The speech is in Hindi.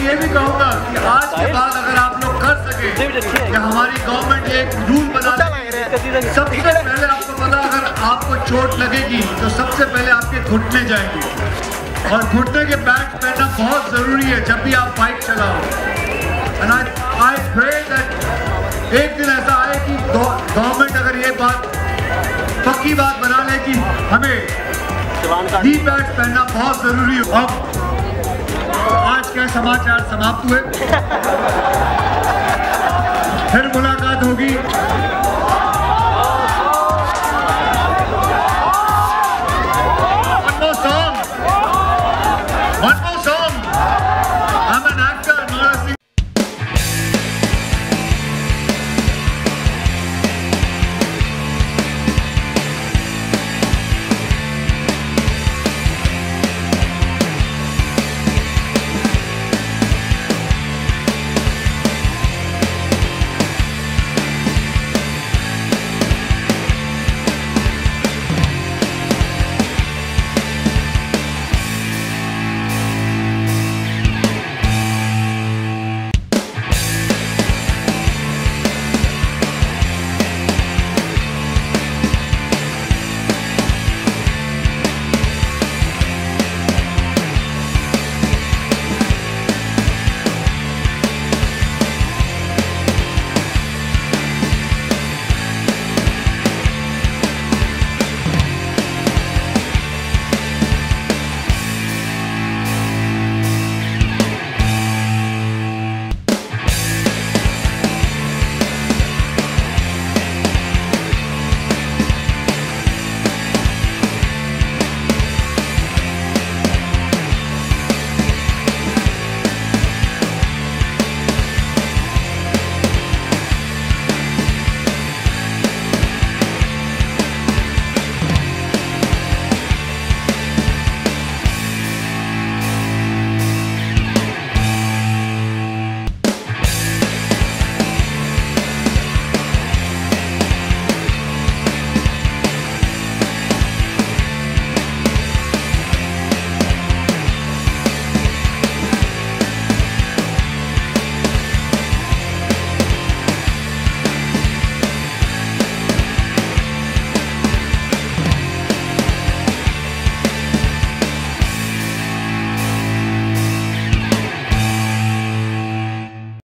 ये भी कहूँगा कि आज के बाद अगर आप लोग कर सके कि हमारी गवर्नमेंट एक रूल बना दे, सबसे पहले आपको पता अगर आपको चोट लगेगी तो सबसे पहले आपके घुटने जाएंगे और घुटने के पैड्स पहनना बहुत जरूरी है जब भी आप बाइक चलाओ। And I pray that एक दिन ऐसा आए कि गवर्नमेंट अगर ये बात पक्की बात बना ले कि हमें नी पैड्स पहनना बहुत जरूरी हो। अब आज के समाचार समाप्त हुए, फिर मुलाकात होगी।